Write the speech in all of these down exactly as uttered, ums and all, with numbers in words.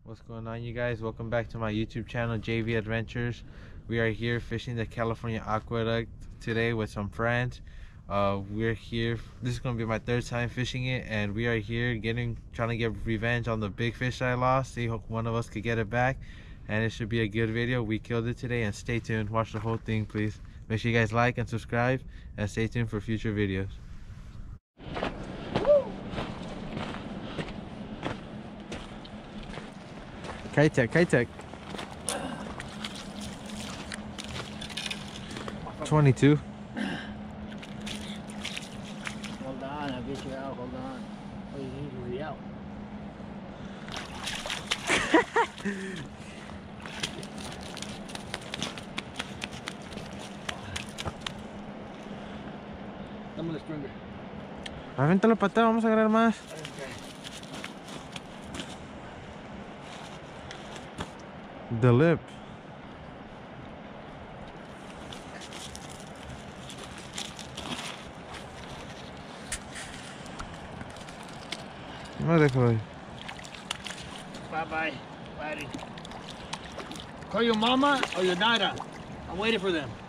What's going on, you guys? Welcome back to my YouTube channel, J V Adventures. We are here fishing the California Aqueduct today with some friends. Uh, we're here, this is going to be my third time fishing it, and we are here getting, trying to get revenge on the big fish I lost. See if one of us could get it back, and it should be a good video. We killed it today, and stay tuned. Watch the whole thing, please. Make sure you guys like and subscribe, and stay tuned for future videos. Kitech, Kitech. twenty-two. Hold on, I'll get you out. Hold on. Oh, you need to be out. Dame el stringer. Avéntalo para atrás, vamos a agarrar más. The lip. No déjalo ahí. Bye bye, buddy. Call your mama or your dada. I'm waiting for them.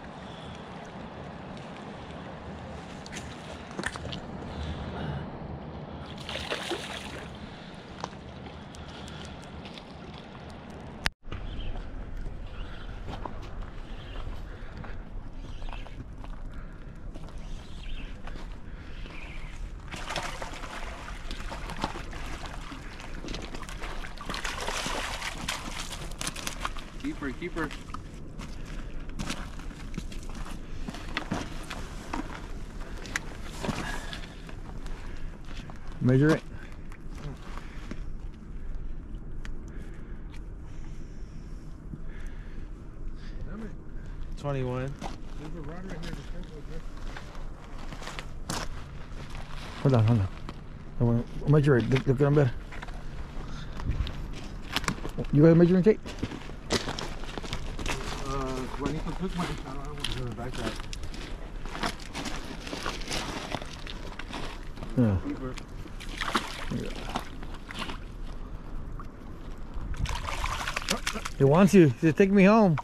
Keeper, keeper. Measure it. twenty-one. There's a rod right here. Hold on, hold on. I want to measure it. Look, look at better. You got a measuring tape? Uh, do I need to put my, I don't know what's in the back that. Yeah. Keeper. He wants you. He said, take me home.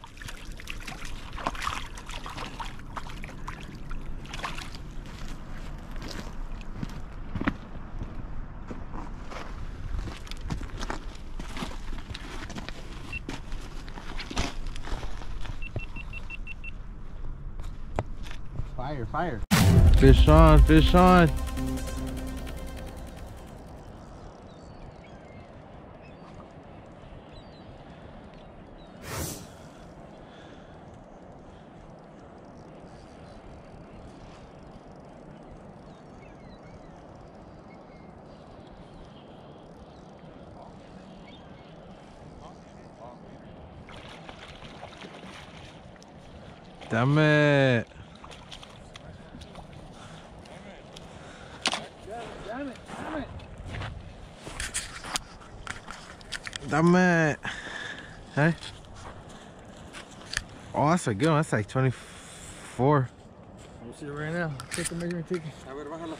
Fire, fire. Fish on, fish on. Damn it. Damn it, damn it. Damn it. Hey. Oh, that's a good one. That's like twenty-four. We'll see it right now. Take the measuring tape. A ver, bájalo.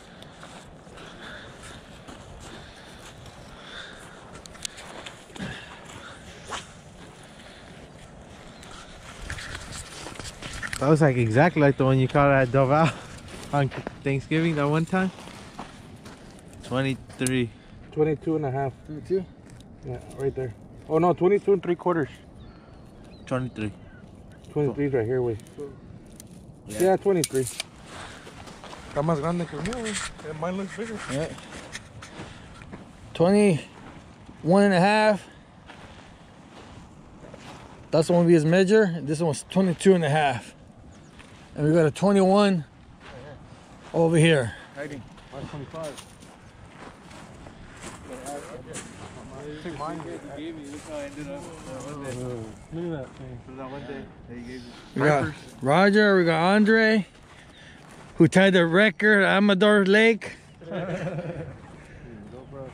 That was like exactly like the one you caught at Doval on Thanksgiving that one time. twenty-three. twenty-two and a half. twenty-two? Yeah, right there. Oh no, twenty-two and three quarters. twenty-three. twenty-three is right here, wait. Yeah. Yeah, twenty-three. Está más grande que el mío, güey. Yeah, mine looks bigger. Yeah. twenty-one and a half. That's the one we just measure. This one's twenty-two and a half. And we got a twenty-one over here. Hiding. Mine's twenty-five. Take mine. Gave me. Look how I ended up. Look at that thing. For that one day that he gave you. We got Roger, we got Andre, who tied the record at Amador Lake. Go, bro.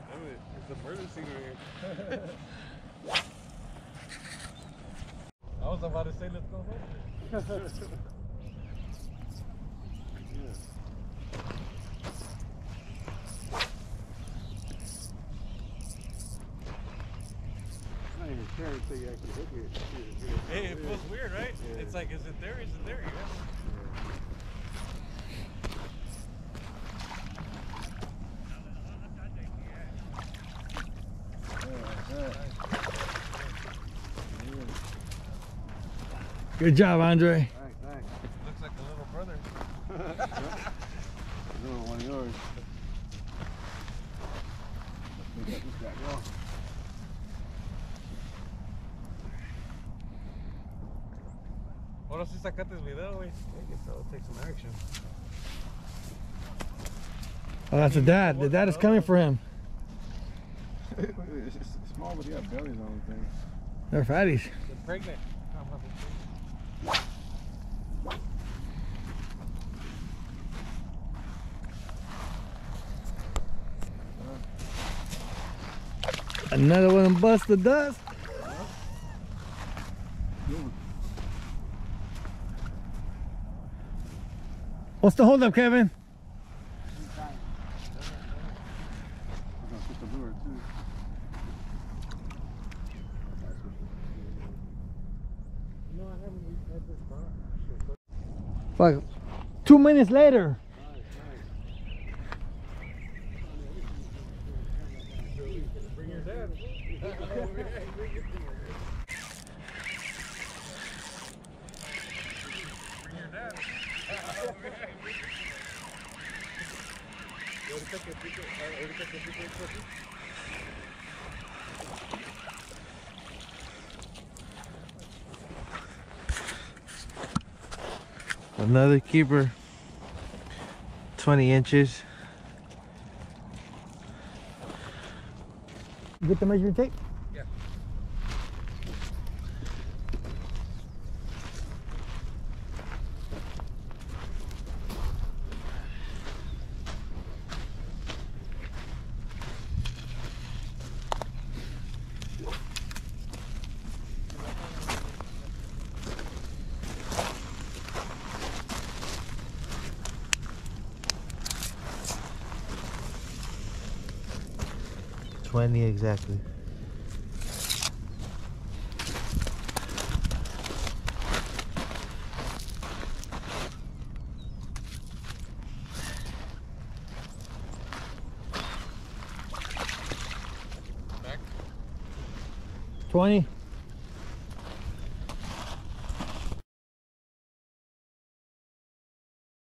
It's a murder scene right here. I was was about to say, let's go home. Hey, it feels weird, right? Yeah. It's like, is it there? Is it there? Yeah. Good job, Andre. Thanks, thanks. Looks like a little brother. A little one of yours. Let's let this guy go. Ahora sí sacaste el video, güey. Take some action. Oh, that's the dad. The dad is coming for him. It's small, but they got bellies on the thing. They're fatties. They're pregnant. Another one bust the dust. What's the holdup, Kevin? Fuck. Two minutes later. Bring your dad. Another keeper, twenty inches. Get the measuring tape? Yeah. twenty exactly. Back. twenty.